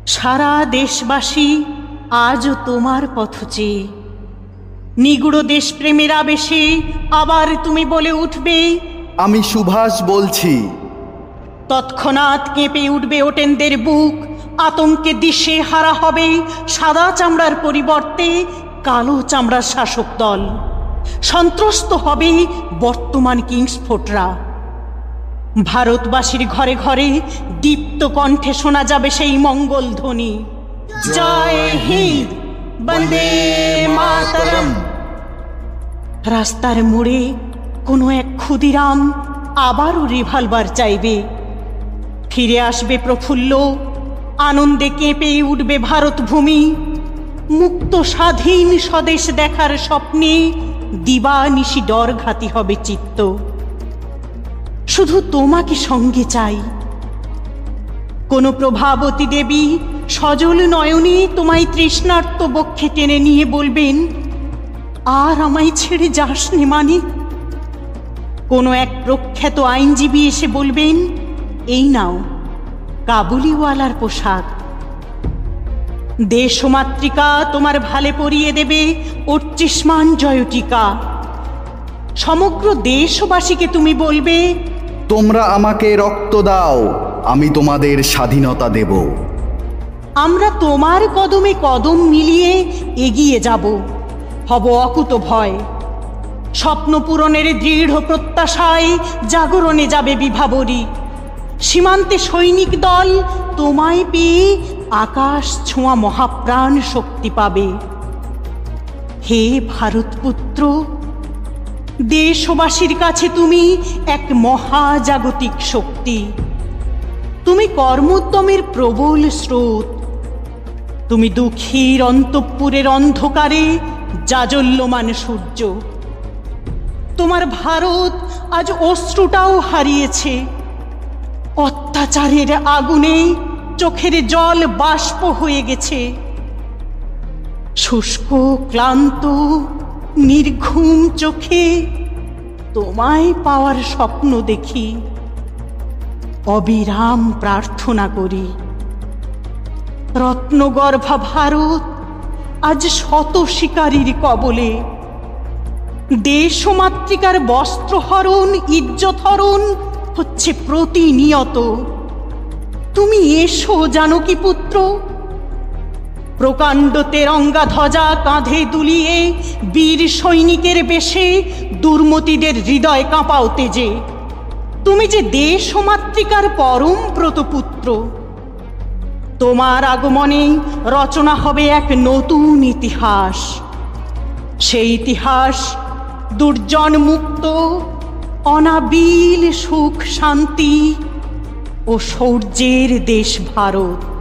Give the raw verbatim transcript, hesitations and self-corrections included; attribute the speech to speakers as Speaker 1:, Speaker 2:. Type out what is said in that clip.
Speaker 1: সারা দেশবাসী আজও তোমার পথ চেয়ে নিগুড় দেশপ্রেমের আবেশে আবার তুমি বলে উঠবে,
Speaker 2: আমি সুভাষ বলছি।
Speaker 1: তৎক্ষণাৎ কেঁপে উঠবে ওটেনদের বুক, আতঙ্কে দিশে হারা হবে সাদা চামড়ার পরিবর্তে কালো চামড়ার শাসক দল। সন্ত্রস্ত হবে বর্তমান কিংসফোর্টরা। ভারতবাসীর ঘরে ঘরে দীপ্ত কণ্ঠে শোনা যাবে সেই মঙ্গল ধ্বনি, জয় হিন্দ, বন্দে মাতরম। রাস্তার মোড়ে কোনো এক ক্ষুদিরাম আবারও রিভলভার চাইবে। ফিরে আসবে প্রফুল্ল, আনন্দে কেঁপে উঠবে ভারত ভূমি। মুক্ত স্বাধীন স্বদেশ দেখার স্বপ্নে দিবানিশি ডর ঘাতি হবে চিত্ত। শুধু তোমাকে সঙ্গে চাই। কোন প্রভাবতী দেবী সজল নয়নে তোমায় তৃষ্ণার্ত বক্ষে টেনে নিয়ে বলবেন, আর আমায় ছেড়ে যাস নে মানিক। কোনো এক প্রখ্যাত আইনজীবী এসে বলবেন, এই নাও কাবুলিওয়ালার পোশাক। দেশমাতৃকা তোমার ভালে পরিয়ে দেবে অর্চিষ্মান জয়টিকা। সমগ্র দেশবাসীকে তুমি বলবে,
Speaker 2: তোমরা আমাকে রক্ত দাও, আমি তোমাদের স্বাধীনতা দেব।
Speaker 1: আমরা তোমার কদমে কদম মিলিয়ে এগিয়ে যাব, হব অকুত ভয়। স্বপ্ন পূরণের দৃঢ় প্রত্যাশায় জাগরণে যাবে বিভাবরী। সীমান্তে সৈনিক দল তোমায় পেয়ে আকাশ ছোঁয়া মহাপ্রাণ শক্তি পাবে। হে ভারতপুত্র, দেশবাসীর কাছে তুমি এক মহাজাগতিক শক্তি। তুমি কর্মোদ্যমের প্রবল স্রোত। তুমি দুঃখীর অন্তঃপুরের অন্ধকারে জাজল্যমান সূর্য। তোমার ভারত আজ অশ্রুটাও হারিয়েছে। অত্যাচারের আগুনে চোখের জল বাষ্প হয়ে গেছে। শুষ্ক ক্লান্ত নির্ঘুম চোখে তোমায় পাওয়ার স্বপ্ন দেখি। অবিরাম প্রার্থনা করি, রত্নগর্ভা ভারত আজ শত শিকারীর কবলে। দেশমাতৃকার বস্ত্রহরণ ইজ্জতহরণ হচ্ছে প্রতিনিয়ত। তুমি এসো জানকী পুত্র, প্রকাণ্ড তেরঙ্গা ধ্বজা কাঁধে দুলিয়ে বীর সৈনিকের বেশে দুর্মতিদের হৃদয় কাঁপাও তেজে। তুমি যে দেশমাতৃকার পরম ব্রতপুত্র। তোমার আগমনে রচনা হবে এক নতুন ইতিহাস। সেই ইতিহাস দুর্জন মুক্ত, অনাবিল সুখ শান্তি ও শৌর্যের দেশ ভারত।